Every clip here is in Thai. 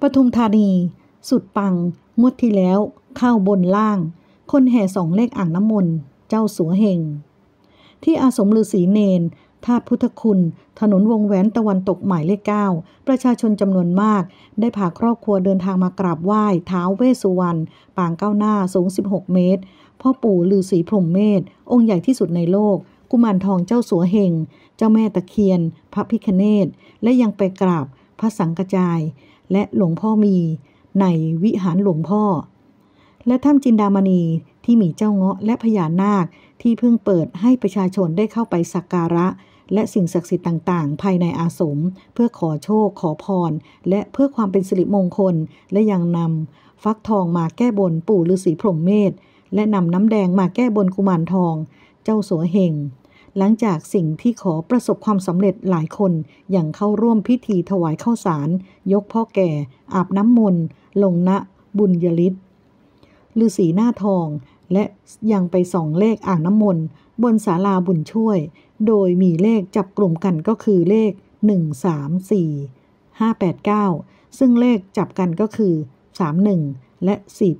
ทุมธานีสุดปังงวดที่แล้วเข้าบนล่างคนแห่ส่องเลขอ่างน้ำมนต์เจ้าสัวเฮงที่อาสมฤาษีเนนธาตุพุทธคุณถนนวงแหวนตะวันตกหมายเลข 9ประชาชนจำนวนมากได้พาครอบครัวเดินทางมากราบไหว้ท้าวเวสสุวรรณปางก้าวหน้าสูง16เมตรพ่อปู่ฤาษีพรหมเมธองค์ใหญ่ที่สุดในโลกกุมารทองเจ้าสัวเฮงเจ้าแม่ตะเคียนพระพิฆเนศและยังไปกราบพระสังฆจายและหลวงพ่อมีในวิหารหลวงพ่อและถ้ำจินดามณีที่มีเจ้าเงาะและพญานาคที่เพิ่งเปิดให้ประชาชนได้เข้าไปสักการะและสิ่งศักดิ์สิทธิ์ต่างๆภายในอาสมเพื่อขอโชคขอพรและเพื่อความเป็นสิริมงคลและยังนำฟักทองมาแก้บนปู่ฤาษีพรหมเมธและนำน้ำแดงมาแก้บนกุมารทองเจ้าสัวเฮงหลังจากสิ่งที่ขอประสบความสำเร็จหลายคนอย่างเข้าร่วมพิธีถวายข้าวสารยกพ่อแก่อาบน้ำมนต์ลงณบุญยฤทธิ์ฤาษีหน้าทองและยังไปส่องเลขอ่างน้ำมนต์บนศาลาบุญช่วยโดยมีเลขจับกลุ่มกันก็คือเลข134 589ซึ่งเลขจับกันก็คือ31และ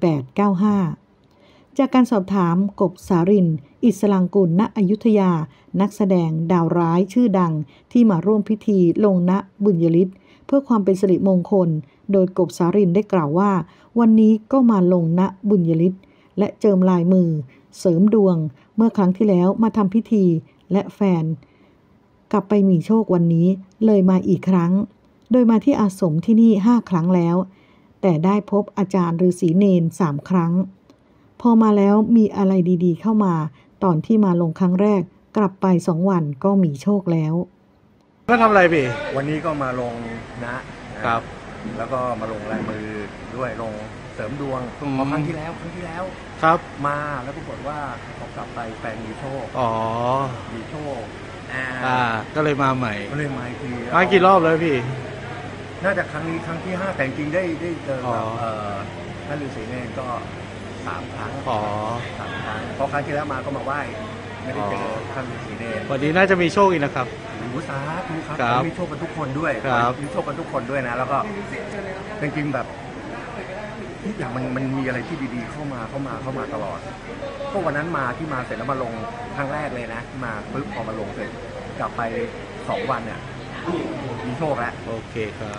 4895จากการสอบถามกบสารินอิสลังกุลณอยุธยานักแสดงดาวร้ายชื่อดังที่มาร่วมพิธีลงณบุญยฤทธิ์เพื่อความเป็นสิริมงคลโดยกบสารินได้กล่าวว่าวันนี้ก็มาลงณบุญยฤทธิ์และเจิมลายมือเสริมดวงเมื่อครั้งที่แล้วมาทำพิธีและแฟนกลับไปมีโชควันนี้เลยมาอีกครั้งโดยมาที่อาสมที่นี่5 ครั้งแล้วแต่ได้พบอาจารย์ฤาษีเนน3 ครั้งพอมาแล้วมีอะไรดีๆเข้ามาตอนที่มาลงครั้งแรกกลับไป2 วันก็มีโชคแล้วก็ทำอะไรพี่วันนี้ก็มาลงนะครับแล้วก็มาลงลายมือด้วยลงเสริมดวงพอครั้งที่แล้วครับมาแล้วปรากฏว่าพอกลับไปแฟนมีโชคมีโชคก็เลยมาใหม่ก็เลยมาอีกทีมากี่รอบเลยพี่น่าจะครั้งนี้ครั้งที่5แต่จริงได้เจอกับท่านฤาษีเนรก็3 ครั้ง3 ครั้งเพราะครั้งที่แล้วมาก็มาไหว้ไม่ได้เจอท่านฤาษีเนรวันนี้น่าจะมีโชคอีกนะครับสาธุครับมีโชคกันทุกคนด้วยมีโชคกันทุกคนด้วยนะแล้วก็จริงๆแบบทุกอย่างมันมีอะไรที่ดีๆเข้ามาตลอดก็วันนั้นมาที่มาเสร็จแล้วมาลงครั้งแรกเลยนะมาปึ๊บพอมาลงเสร็จกลับไป2 วันเนี่ยมีโชคแล้วโอเคครับ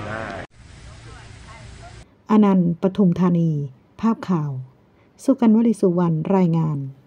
อนันต์ ปทุมธานีภาพข่าวสุกันวลีสุวรรณรายงาน